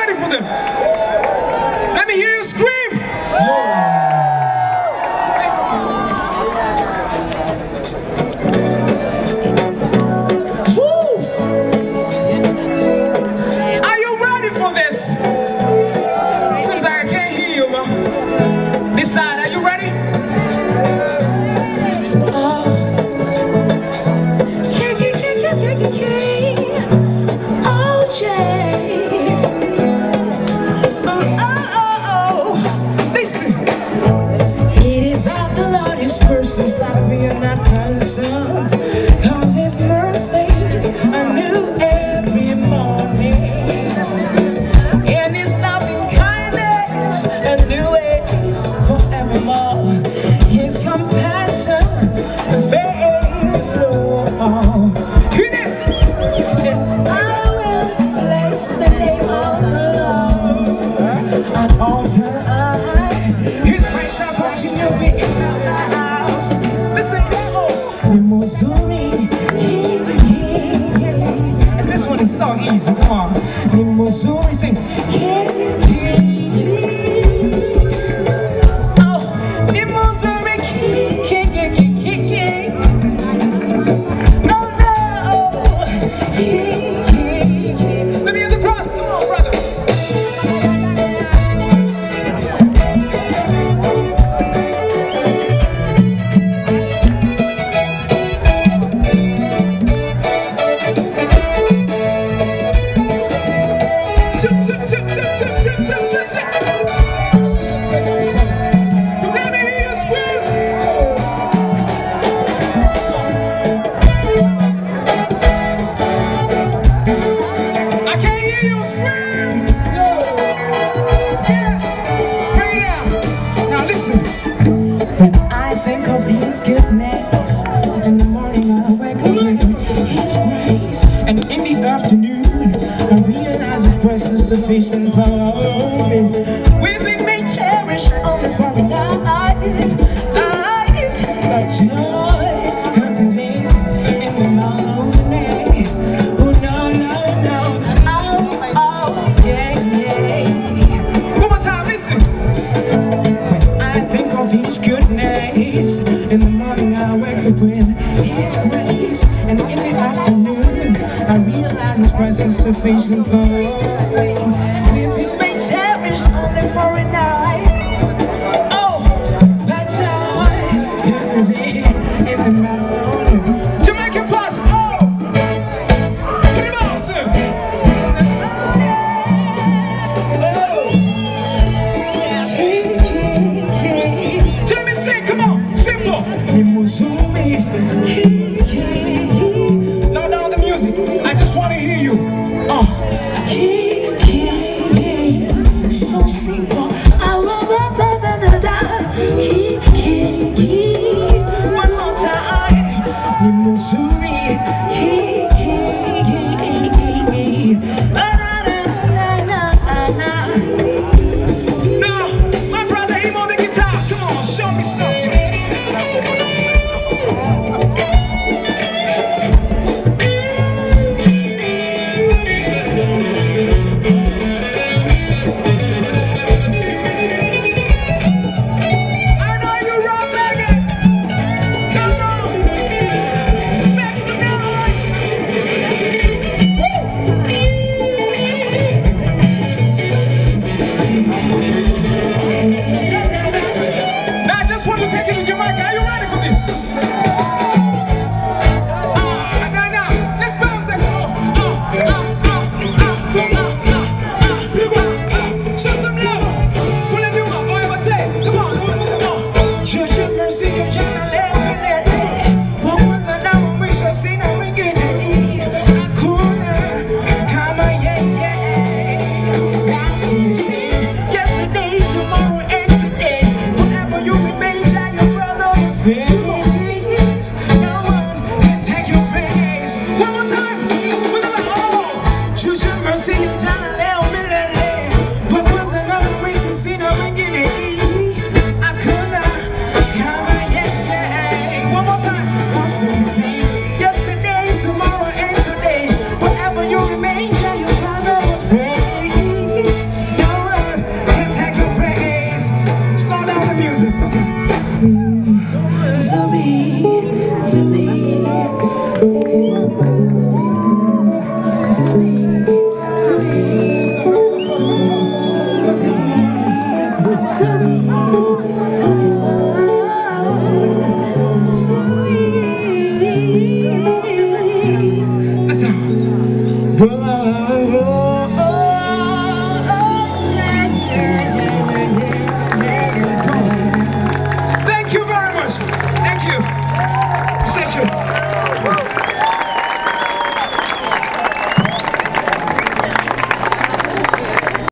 ready for them? Let me hear you scream. And this one is so easy, come on. In Missouri, sing. Oh, in Missouri, oh no. Let me hear the cross, come on, brother. When I think of His goodness, in the morning I wake up with His grace, and in the afternoon I realize His grace is sufficient for me. We've been made cherished only for a night, but joy comes in the morning. Oh no, no, no, oh, yeah, yeah. One more time, listen. When I think of His goodness, in the morning I wake up with His grace, and in the afternoon I realize His grace is sufficient for me. We've been made cherished only for a night. Oh, that joy comes in the morning. Jamaican Plus, oh, put him on, sir. Now down the music, I just want to hear you. So simple. One more time. In Missouri. Now, my brother, him on the guitar. Come on, show me something. Thank you.